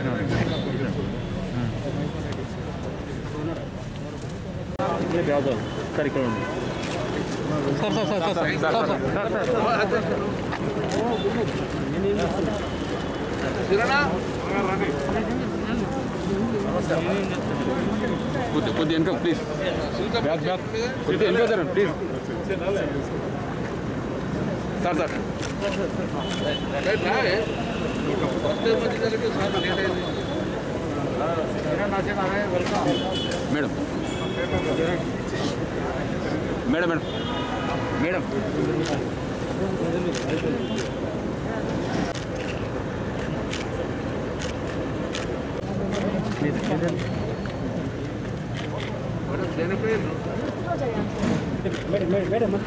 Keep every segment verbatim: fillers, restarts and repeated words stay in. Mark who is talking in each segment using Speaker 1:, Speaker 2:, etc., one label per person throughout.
Speaker 1: Sir ఇక్కడ ఉంది sir sir sir sir సిరనా కొద్ది కొద్ది వెనక ప్లీజ్ బ్యాక్ బ్యాక్ కొద్ది వెనక sir please sir sir madam madam madam madam madam madam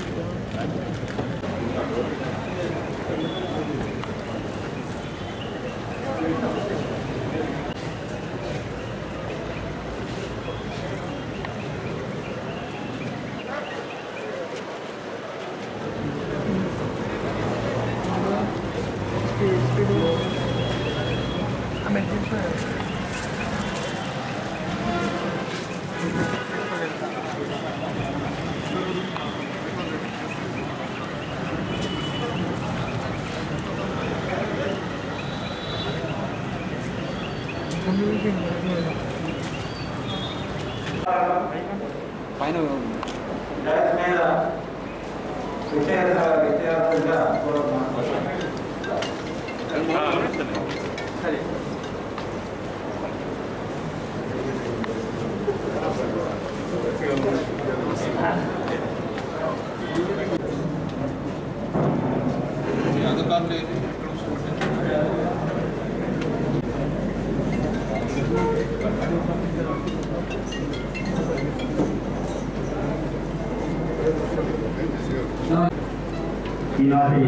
Speaker 1: పైన సరే
Speaker 2: ఈనాటి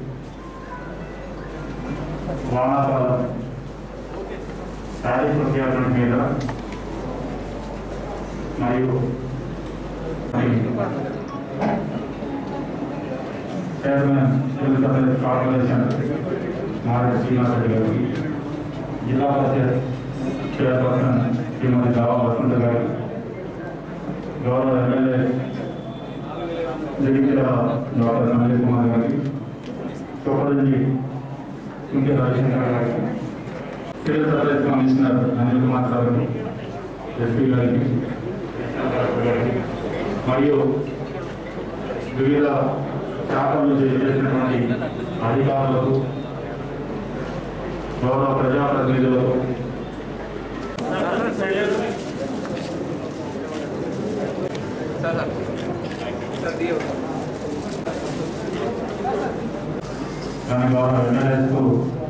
Speaker 2: వానాకాలం శారీ ప్రత్యాపన మీద మరియు chairman civil corporation Mareddy Srinivas Reddy గారికి, జిల్లా పరిషత్ చైర్పర్సన్ శ్రీమతి దావా వసంత గారికి, గౌరవ ఎమ్మెల్యే జగిత్యాల డాక్టర్ సంజయ్ కుమార్ గారికి, సూపరింజి ఇంకే రవిశంకర్ గారికి, civil supplies commissioner Anil Kumar గారికి, ఎస్పీ గారికి మరియు వివిధ శాఖల నుంచి చేసినటువంటి అధికారులకు, గౌరవ ప్రజాప్రతినిధులకు, దాని ద్వారా ఎమ్మెల్యేస్కు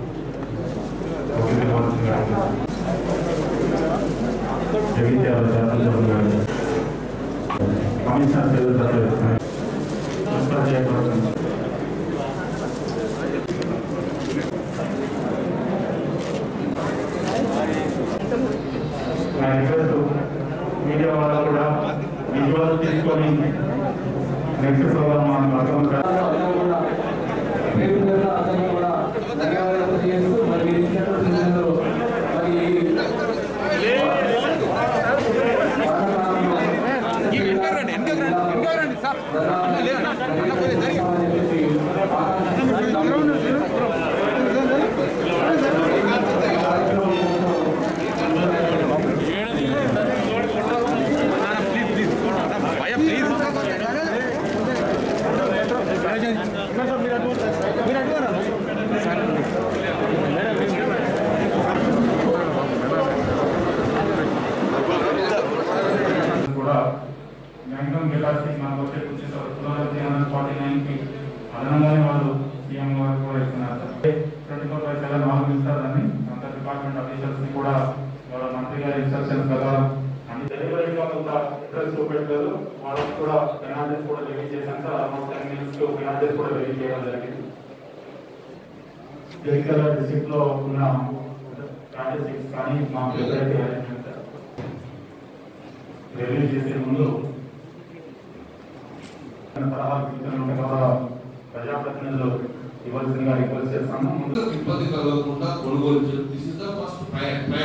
Speaker 2: జగిత్యాల శాసనసభ్యులు గారు, కమిషనర్ సివిల్ సప్లైస్ చైర్పర్సన్ నా రిక్వెస్ట్ మీడియా వాళ్ళు కూడా విజువల్ తీసుకొని నెక్స్ట్ ప్రోగ్రామ్ మనం అర్థం కూడా మ్యాక్సిమం కెపాసిటీ మనకు వచ్చే ఫార్టీ నైన్ కి అదనంగానే వాళ్ళు సీఎం గారు కూడా ఇస్తున్నారు. ట్వంటీ ఫోర్ బై సెవెన్ వాళ్ళు ఇస్తారని అంత డిపార్ట్మెంట్ అఫీషియల్స్ ని కూడా వాళ్ళ మంత్రి గారి ఇన్స్ట్రక్షన్స్ ప్రకారం అన్ని డెలివరీ కాకుండా ఇంట్రెస్ట్ చూపెట్టారు. వాళ్ళకి కూడా పెనాల్టీస్ కూడా రిలీజ్ చేశాను సార్. ఆల్మోస్ట్ టెన్ మినిట్స్ కు పెనాల్టీస్ కూడా రిలీజ్ చేయడం జరిగింది. జగిత్యాల డిస్ట్రిక్ట్ లో ఉన్న స్టాటిస్టిక్స్ కానీ మా ప్రిపరేటివ్ అరేంజ్మెంట్ రిలీజ్ చేసే ముందు సలహా సూచనలు కూడా ప్రజాప్రతినిధులు ఇవ్వాల్సిందిగా రిక్వెస్ట్ చేస్తాము.
Speaker 3: ఇబ్బంది కలగకుండా కొనుగోలు చేయాలి. This is the first priority.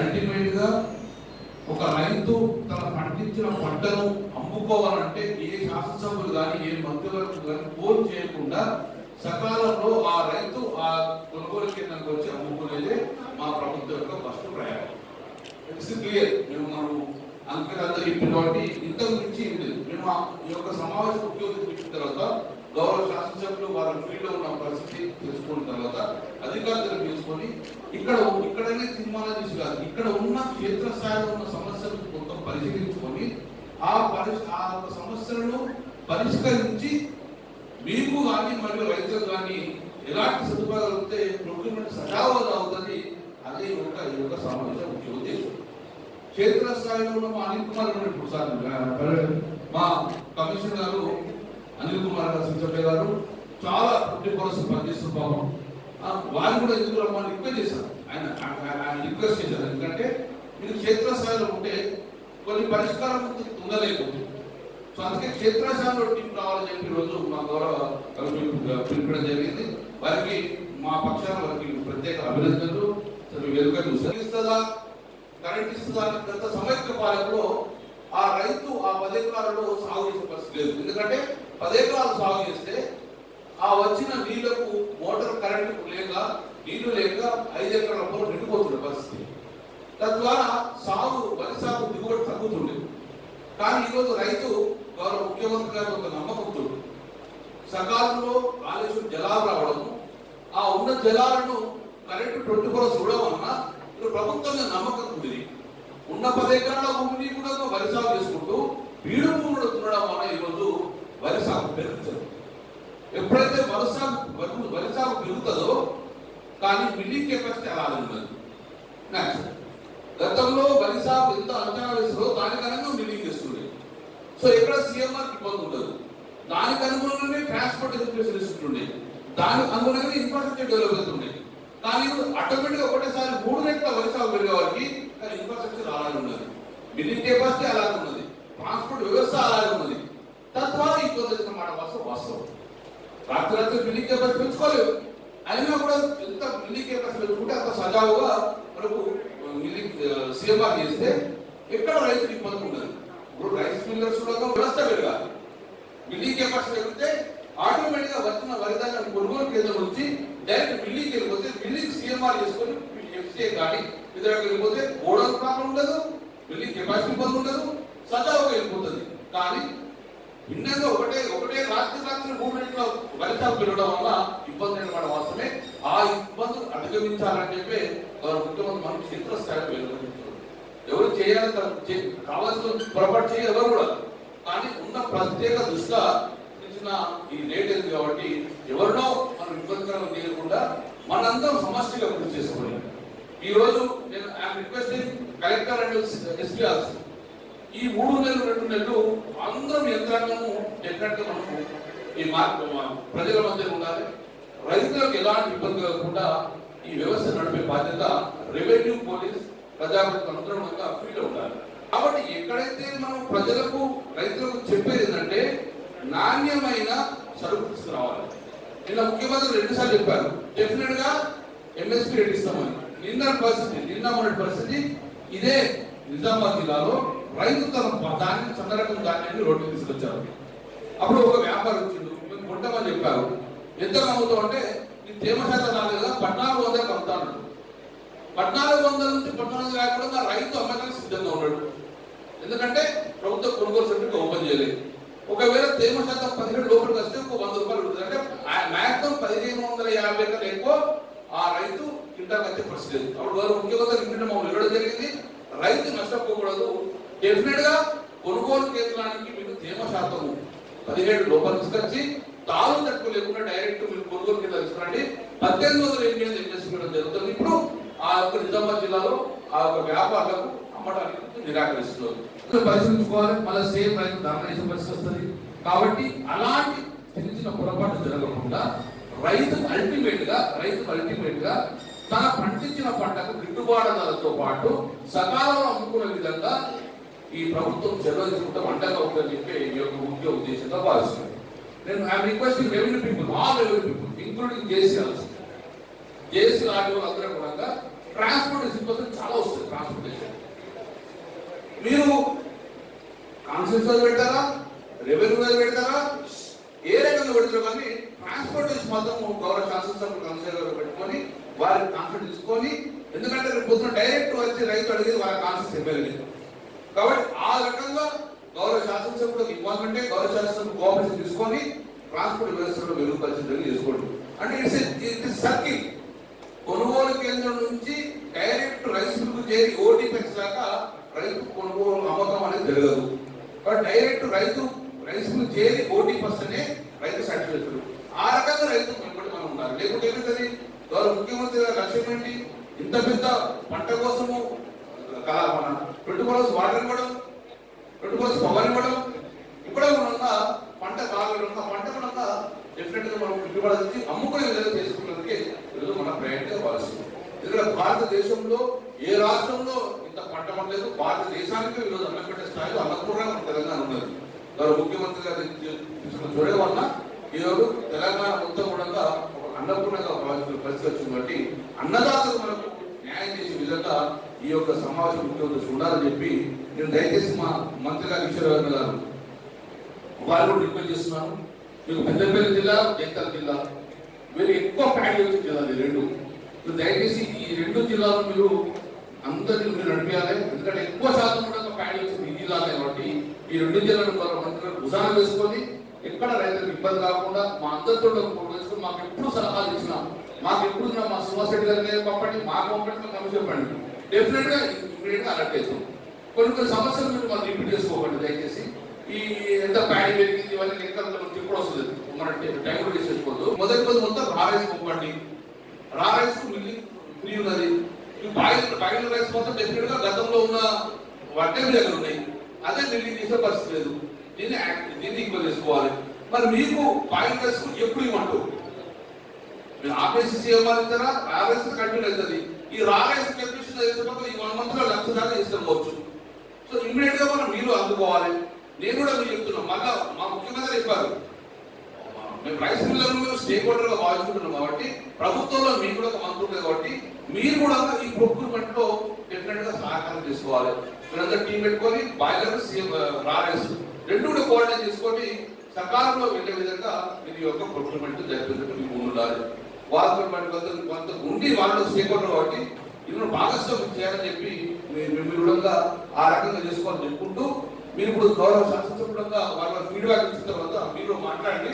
Speaker 3: Ultimate గా ఒక రైతు తన పండించిన పంటను అమ్ముకోవాలంటే ఏ శాసనసభ్యులు కానీ ఏ మంత్రులకు కానీ ఫోన్ చేయకుండా సకాలంలో ఆ రైతు ఆ కొనుగోలు కేంద్రానికి వచ్చి అమ్ముకునేదే మా ప్రభుత్వం యొక్క ఫస్ట్ ప్రయాణం. It's clear. మేము మనం అంకెలందరూ చెప్పినటువంటి ఇంత గురించి లేదు. మేము ఈ యొక్క సమావేశం ఉపయోగించిన తర్వాత గౌరవ శాసనసభ్యులు వాళ్ళ ఫీల్డ్ లో ఉన్న పరిస్థితి తెలుసుకున్న తర్వాత అధికారులు తీసుకొని ఇక్కడ ఇక్కడనే తీర్మానం చేసి కాదు, ఇక్కడ ఉన్న క్షేత్రస్థాయిలో ఉన్న సమస్యలు మొత్తం పరిశీలించుకొని ఆ పరి ఆ యొక్క సమస్యలను పరిష్కరించి మీకు కానీ మరియు రైతులకు కానీ ఎలాంటి సదుపాయాలు వస్తే ప్రొక్యూర్మెంట్ సజావుగా అవుతుంది. అదే యొక్క ఈ యొక్క సమావేశం ముఖ్య ఉద్దేశం. క్షేత్రస్థాయిలో ఉన్న మా అనిల్ కుమార్ ఇప్పుడు సార్ మా కమిషనర్ గారు అనిల్ కుమార్ గారు సించప్పయ్య గారు చాలా ట్వంటీ ఫోర్ అవర్స్ పనిచేస్తున్న పాపం వారు కూడా ఎందుకు రమ్మని రిక్వెస్ట్ చేశారు. ఆయన ఆయన రిక్వెస్ట్ చేశారు. ఎందుకంటే మీరు క్షేత్రస్థాయిలో ఉంటే కొన్ని పరిష్కారం ఉండలేకపోతుంది. సో అందుకే క్షేత్రస్థాయిలో టీం రావాలని చెప్పి రోజు మా గౌరవ పిలుపుడం జరిగింది. వారికి మా పక్షాన వారికి ప్రత్యేక అభినందనలు. వెలుక ఇస్తుందా కరెంట్ ఇస్తుందా గత సమైక్య పాలనలో ఆ రైతు ఆ పదెకరాలలో సాగు చేసే పరిస్థితి లేదు. ఎందుకంటే పదెకరాలు సాగు చేస్తే ఆ వచ్చిన నీళ్లకు మోటార్ కరెంట్ లేక నీళ్లు లేక ఐదు ఎకరాల పొలం నిండిపోతుండే పరిస్థితి. తద్వారా సాగు వరి సాగు దిగుబడి తగ్గుతుండే. కానీ ఈరోజు రైతు గౌరవ ముఖ్యమంత్రి గారి ఒక నమ్మకంతో సకాలంలో కాళేశ్వరం జలాలు రావడము, ఆ ఉన్న జలాలను కరెంటు ట్వంటీ ఫోర్ అవర్స్ చూడడం వలన ఇప్పుడు ప్రభుత్వం నమ్మకం ఉంది. ఉన్న పది ఎకరాల భూమిని కూడా వరి సాగు చేసుకుంటూ బీడు భూములు దున్నడం వల్ల ఈరోజు వరి సాగు పెరుగుతుంది. ఎప్పుడైతే వరి సాగు వరి సాగు పెరుగుతుందో కానీ మిల్లింగ్ కెపాసిటీ అలాగే ఉన్నది. గతంలో వరి సాగు ఎంత అంచనా వేస్తుందో దానికి అనుగుణంగా మిల్లింగ్ చేస్తుంది. సో ఎక్కడ సీఎంఆర్ ఇబ్బంది ఉండదు. దానికి అనుగుణంగానే ట్రాన్స్పోర్ట్ ఫెసిలిటీస్ ఉండే, దానికి అనుగుణంగా ఇన్ఫ్రాస్ట్రక్చర్ డెవలప్ అవుతుండే. కానీ ఆటోమేటిక్ గా ఒకటేసారి మూడు రెట్ల వరి సాగు పెరిగే వారికి ఇన్ఫ్రాస్ట్రక్చర్ అలాగే ఉన్నది, మిల్లింగ్ కెపాసిటీ అలాగే ఉన్నది, ట్రాన్స్పోర్ట్ వ్యవస్థ అలాగే ఉన్నది. తద్వారా ఇబ్బంది వచ్చిన మాట వాస్తవం వాస్తవం రాత్రి రాత్రి మిల్లింగ్ కెపాసిటీ పెంచుకోలేవు. అయినా కూడా ఎంత మిల్లింగ్ కెపాసిటీ పెంచుకుంటే అంత సజావుగా మనకు మిల్లింగ్ సీఎంఆర్ చేస్తే ఎక్కడ రైతులు ఇబ్బంది ఉండదు. ఇప్పుడు రైస్ మిల్లర్స్ వ్యవస్థ పెరగాలి. మిల్లింగ్ కెపాసిటీ పెరిగితే ఆటోమేటిక్ గా వచ్చిన వరిధాన్యం కొనుగోలు కేంద్రం నుంచి డైరెక్ట్ మిల్లింగ్ వెళ్ళిపోతే మిల్లింగ్ సీఎంఆర్ చేసుకొని ఎఫ్సీఏ కానీ ఇతరులకు వెళ్ళిపోతే గోడౌన్ ప్రాబ్లం ఉండదు, మిల్లింగ్ కెపాసిటీ ఇబ్బంది ఉండదు, సజావుగా వెళ్ళిపోతుంది. కానీ భిన్నంగా ఒకటే ఒకటే రాత్రి రాత్రి మూడు రెట్ల వరి సాగు పెరగడం వల్ల ఇబ్బంది అయిన వాస్తవమే. ఆ ఇబ్బందులు అధిగమించాలని చెప్పి ముఖ్యమంత్రి మనం క్షేత్రస్థాయిలో వెలువరించారు. ఎవరు చేయాలని కావాల్సిన పొరపాటు చేయాలి ఎవరు కూడా. కానీ ఉన్న ప్రత్యేక దృష్ట్యా ఈ రేట్ ఉంది కాబట్టి ఎవరినో మనం ఇబ్బందికరం చేయకుండా మనందరం సమష్టిగా కృషి చేసుకోవాలి. ఈ రోజు నేను I'm requesting collector and SP also ఈ మూడు నెలలు రెండు నెలలు అందరం యంత్రాంగము డెఫినెట్ గా మనకు ఈ మార్పు ప్రజల మధ్య ఉండాలి. రైతులకు ఎలాంటి ఇబ్బంది కలగకుండా ఈ వ్యవస్థ నడిపే బాధ్యత రెవెన్యూ, పోలీస్, ప్రజాప్రతినిధులు అందరం ఫీల్ ఉండాలి. కాబట్టి ఎక్కడైతే మనం ప్రజలకు రైతులకు చెప్పేది ఏంటంటే నాణ్యమైన సరుకు తీసుకురావాలి. నిన్న ముఖ్యమంత్రి రెండు సార్లు చెప్పారు డెఫినెట్ గా ఎంఎస్పీ రేట్ ఇస్తామని. నిన్న పరిస్థితి నిన్న మొన్నటి పరిస్థితి ఇదే నిజామాబాద్ జిల్లాలో రైతు తన ధాన్యం సన్న రకం ధాన్యాన్ని రోడ్డు తీసుకొచ్చారు. అప్పుడు ఒక వ్యాపారం వచ్చింది, మేము కొంటామని చెప్పారు. ఎంత అమ్ముతాం అంటే ఈ తేమ శాతం రాలేదా పద్నాలుగు వందలకు అమ్ముతాను. పద్నాలుగు వందల నుంచి పద్నాలుగు లేకుండా రైతు అమ్మకానికి సిద్ధంగా ఉన్నాడు. ఎందుకంటే ప్రభుత్వ కొనుగోలు సెంటర్ ఓపెన్ చేయలేదు. ఒకవేళ తేమ శాతం పదిహేడు లోపలికి వస్తే ఒక వంద రూపాయలు ఉంటుంది. అంటే మ్యాక్సిమం పదిహేను వందల యాభై కన్నా ఎక్కువ ఆ రైతు కింటాకి వచ్చే పరిస్థితి లేదు. అప్పుడు వారు ముఖ్యమంత్రి ఇంటి మమ్మల్ని ఇవ్వడం జరిగింది. రైతు నష్టపోకూడదు. డెఫినెట్ గా కొనుగోలు కేంద్రానికి మీకు తేమ శాతం పదిహేడు లోపల తీసుకొచ్చి తాను తక్కువ లేకుండా డైరెక్ట్ మీరు కొనుగోలు కేంద్రం తీసుకురండి. పద్దెనిమిది వందల ఎనిమిది ఇన్వెస్ట్మెంట్ జరుగుతుంది. ఇప్పుడు ఆ యొక్క నిజామాబాద్ జిల్లాలో ఆ యొక్క వ్యాపారులకు అమ్మడానికి నిరాకరిస్తున్నారు. పరిశీలించుకోవాలి. మళ్ళీ సేమ్ రైతు ధర్నా చేసే పరిస్థితి వస్తుంది. కాబట్టి అలాంటి చిన్న చిన్న పొరపాటు జరగకుండా రైతు అల్టిమేట్ గా రైతు అల్టిమేట్ గా తన పండించిన పంటకు గిట్టుబాటు ధరతో పాటు సకాలంలో అమ్ముకునే విధంగా ఈ ప్రభుత్వం చర్యలు తీసుకుంటాం అండగా ఉందని చెప్పి ఈ యొక్క ముఖ్య ఉద్దేశంగా భావిస్తున్నాను. నేను I'm requesting revenue people, all revenue people including JC also, JC RDO అందరూ కూడా ట్రాన్స్పోర్టేషన్ కోసం చాలా వస్తుంది. ట్రాన్స్పోర్టేషన్ మీరు కాన్స్టిట్యూషన్ పెడతారా, రెవెన్యూ పెడతారా, ఏ రకంగా పెడతారు, కానీ ట్రాన్స్పోర్టేషన్ మాత్రం గౌరవ శాసనసభ్యులు కన్సిడర్ పెట్టుకొని వారి కాన్ఫిడెన్స్ తీసుకొని, ఎందుకంటే రేపు పొద్దున డైరెక్ట్ వచ్చి రైతు అడిగేది వాళ్ళ కాన్ఫిడెన్స్ ఎమ్మెల్యే కాబట్టి ఆ రకంగా గౌరవ శాసనసభ్యులకు ఇవ్వాలంటే గౌరవ శాసనసభ్యులు కోఆపరేషన్ తీసుకొని ట్రాన్స్పోర్ట్ వ్యవస్థలో మెరుగుపరిచేది చేసుకోండి. అంటే ఇట్స్ ఇట్స్ సర్కిల్. కొనుగోలు కేంద్రం నుంచి డైరెక్ట్ రైస్ మిల్కు చేరి ఓటీపెక్స్ దాకా రైతు కొనుగోలు అమ్మకం అనేది జరగదు. కాబట్టి డైరెక్ట్ రైతు రైస్ మిల్కు చేరి ఓటీ పర్సనే రైతు సర్టిఫికేట్. ఆ రకంగా రైతు వెంబడి మనం ఉండాలి. లేకుంటే ఏమవుతుంది, గౌరవ ముఖ్యమంత్రి గారి లక్ష్యం ఏంటి, ఇంత పెద్ద పంట కోసము మన పెట్టుబడి వాటర్ ఇవ్వడం, పెట్టుబడి పవర్ ఇవ్వడం, ఇప్పుడు మన పంట బాగా పంట కూడా డెఫినెట్ గా మనం పెట్టుబడి అమ్ముకునే విధంగా చేసుకున్నందుకే ఈరోజు మన ప్రయాణంగా భావిస్తుంది. ఎందుకంటే భారతదేశంలో ఏ రాష్ట్రంలో ఇంత పంట పండలేదు, భారతదేశానికి ఈరోజు అన్నం పెట్టే స్థాయిలో అన్నపూర్ణ మన తెలంగాణ ఉన్నది. గౌరవ ముఖ్యమంత్రి గారు తీసుకున్న చొరవ వల్ల ఈరోజు తెలంగాణ మొత్తం కూడా ఒక అన్నపూర్ణంగా భావించిన పరిస్థితి వచ్చింది. కాబట్టి అన్నదాతలు మనకు న్యాయం చేసే విధంగా ఈ యొక్క సమావేశం ముఖ్యమంత్రి ఉండాలని చెప్పి నేను దయచేసి మా మంత్రి గారు ఈశ్వరరావు గారు వారు కూడా రిక్వెస్ట్ చేస్తున్నాను. మీకు పెద్దపల్లి జిల్లా, జగిత్యాల జిల్లా మీరు ఎక్కువ ప్యాడీ వచ్చిన జిల్లాలు రెండు. మీరు దయచేసి ఈ రెండు జిల్లాలు మీరు అందరినీ మీరు నడిపించాలి. ఎందుకంటే ఎక్కువ శాతం కూడా ప్యాడీ వచ్చింది ఈ జిల్లాలే. కాబట్టి ఈ రెండు జిల్లాలను మన మంత్రి గారు భుజాన వేసుకొని ఎక్కడ రైతులకు ఇబ్బంది కాకుండా మా అందరితో వేసుకొని మాకు ఎప్పుడు సలహాలు ఇచ్చినా, మాకు ఎప్పుడు మా శ్రీనివాసరెడ్డి గారి పంపండి, మాకు పంపండి, మాకు చెప్పండి, డెఫినెట్ గా ఇమీడియట్ గా అలర్ట్ అవుతాం. కొన్ని కొన్ని సమస్యలు మీరు మనం రిపీట్ చేసుకోకండి దయచేసి. ఈ ఎంత ప్యాడీ పెరిగింది ఇవన్నీ లెక్కలు ఎప్పుడు వస్తుంది, మన టైం కూడా చేసుకోవద్దు. మొదటి రోజు మొత్తం రా రైస్ పంపండి, రా రైస్ మిల్లింగ్ ఫ్రీ ఉన్నది. బాయిల్ బాయిల్ రైస్ మొత్తం డెఫినెట్ గా గతంలో ఉన్న వడ్డే దగ్గర ఉన్నాయి, అదే మిల్లింగ్ చేసే పరిస్థితి లేదు. దీన్ని దీన్ని ఈక్వల్ చేసుకోవాలి. మరి మీకు బాయిల్ రైస్ ఎప్పుడు ఇవ్వమంటారు, మీరు ఆపేసి సీఎంఆర్ ఇస్తారా, రా రైస్ కంటిన్యూ అవుతుంది. ఈ రా రైస్ కండిషన్ అయిపోతే ఈ వన్ మంత్ లో లక్ష దాకా ఇసుకోవచ్చు. సో ఇమీడియట్ గా మనం మీరు అందుకోవాలి. నేను కూడా మీరు చెప్తున్నాం, మళ్ళా మా ముఖ్యమంత్రి చెప్పారు, మేము రైస్ మిల్లర్లు స్టేక్ హోల్డర్ గా భావించుకుంటున్నాం కాబట్టి ప్రభుత్వంలో మీకు కూడా ఒక మంత్రి ఉంటుంది కాబట్టి మీరు కూడా ఈ ప్రొక్యూర్మెంట్ లో డెఫినెట్ గా సహకారం చేసుకోవాలి. మీరందరూ టీం పెట్టుకొని బాయిలర్ సీఎం రా రైస్ రెండు కూడా కోఆర్డినేట్ చేసుకొని సకాలంలో వెళ్ళే విధంగా మీరు యొక్క ప్రొక్యూర్మెంట్ జరిపేందుకు మీకు ఉండాలి. వాళ్ళతో కొంత ఉండి వాళ్ళు స్టేక్ హోల్డర్ కాబట్టి ఇందులో భాగస్వామ్యం చేయాలని చెప్పి మీరు కూడా ఆ రకంగా చేసుకోవాలని చెప్పుకుంటూ, మీరు ఇప్పుడు గౌరవ శాసనసభ్యులంగా వాళ్ళ ఫీడ్బ్యాక్ ఇచ్చిన తర్వాత మీరు మాట్లాడండి.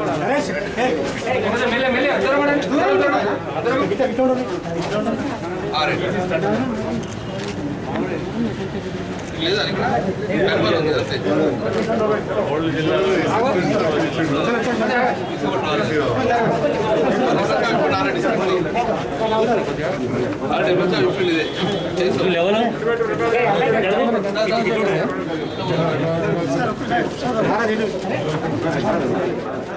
Speaker 3: లేదా లెవెల్